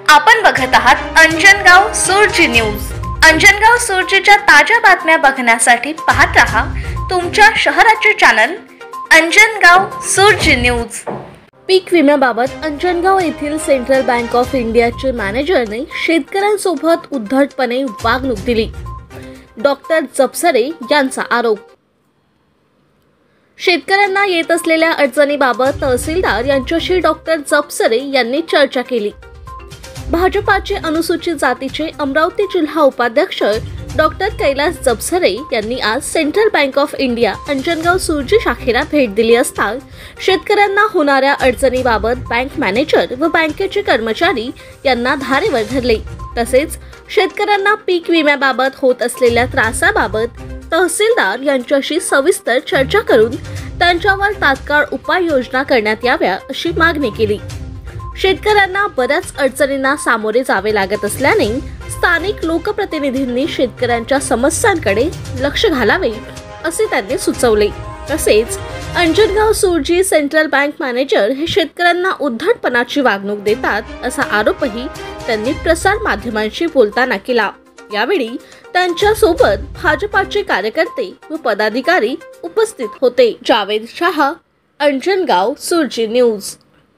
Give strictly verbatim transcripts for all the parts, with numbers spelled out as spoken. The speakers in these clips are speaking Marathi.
आपण बघत आहात अंजनगाव सुरजी न्यूज। अंजनगाव सुरजीच्या ताज्या बातम्या बघण्यासाठी पाहत रहा तुमच्या शहराचे चॅनल अंजनगाव सुरजी न्यूज। पीक विम्याबाबत अंजनगाव येथील सेंट्रल बँक ऑफ इंडियाचे मॅनेजरने शेतकऱ्यांसोबत उद्धटपणे वागणूक दिली। डॉक्टर जपसरे यांचा आरोप। शेतकऱ्यांना येत असलेल्या अडचणीबाबत तहसीलदार यांच्याशी डॉक्टर जपसरे यांनी चर्चा केली। भाजपाचे अनुसूचित जातीचे अमरावती जिल्हा उपाध्यक्ष डॉक्टर कैलास जपसरे यांनी आज central bank of India Anjangaon Surji शाखेला भेट दिली असता शेतकऱ्यांना होणाऱ्या अडचणीबाबत बँक मॅनेजर व बँकेचे कर्मचारी यांना धारेवर धरले। तसेच शेतकऱ्यांना पीक विम्याबाबत होत असलेल्या त्रासाबाबत तहसीलदार यांच्याशी सविस्तर चर्चा करून त्यांच्यावर तात्काळ उपाययोजना करण्यात याव्या अशी मागणी केली। शेतकऱ्यांना बऱ्याच अडचणींना सामोरे जावे लागत असल्याने स्थानिक लोकप्रतिनिधींनी शेतकऱ्यांच्या समस्यांकडे लक्ष घालावे असे त्यांनी सुचवले। तसेच Anjangaon Surji central bank manager हे शेतकऱ्यांना उद्धटपणाची वागणूक देतात असा आरोपही त्यांनी प्रसार माध्यमांशी बोलताना केला। यावेळी त्यांच्या सोबत भाजपाचे कार्यकर्ते व पदाधिकारी उपस्थित होते। जावेद शाह, अंजनगाव सुरजी न्यूज।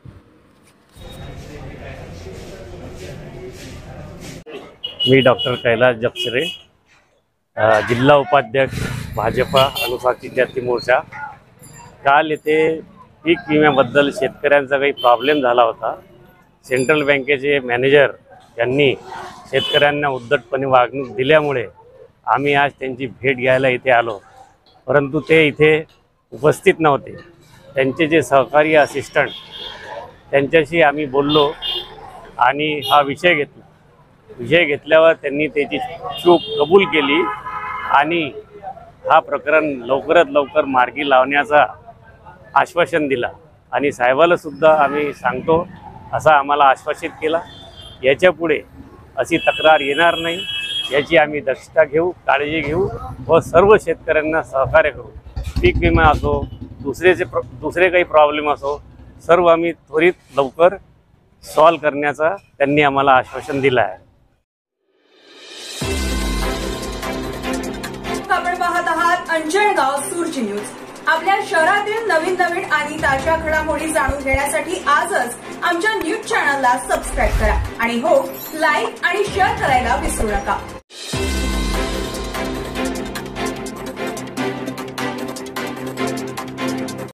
मी डॉक्टर कैलास जपसरे, जिल्हा उपाध्यक्ष भाजपा अनुसूचित जाती मोर्चा। काल येथे पीक विम्याबद्दल शेतकऱ्यांचा काही प्रॉब्लेम झाला होता। सेंट्रल बँकेचे मॅनेजर यांनी शेतकऱ्यांना उद्धटपणे वागणूक दिल्यामुळे आम्ही आज त्यांची भेट घ्यायला इथे आलो, परंतु ते इथे उपस्थित नव्हते। त्यांचे जे सहकारी असिस्टंट त्यांच्याशी आम्ही बोललो आणि हा विषय घेतला। विषय घेतल्यावर त्यांनी त्याची चूक कबूल केली आणि हा प्रकरण लवकरात लवकर मार्गी लावण्याचा आश्वासन दिला आणि साहेबाला सुद्धा आम्ही सांगतो असा आम्हाला आश्वासित केला। याच्यापुढे अशी तक्रार येणार नाही याची आम्ही दक्षता घेऊ, काळजी घेऊ व सर्व शेतकऱ्यांना सहकार्य करू। पीक विमा असो, दुसरेचे प्र दुसरे काही प्रॉब्लेम असो, सर्व आम्ही त्वरित लवकर सॉल्व करण्याचा त्यांनी आम्हाला आश्वासन दिलं आहे। आपण पाहत आहात अंजनगाव सुरजी न्यूज। आपल्या शहरातील नवीन नवीन आणि ताज्या घडामोडी जाणून घेण्यासाठी आजच आमच्या न्यूज चॅनलला सबस्क्राईब करा आणि हो, लाईक आणि शेअर करायला विसरू नका।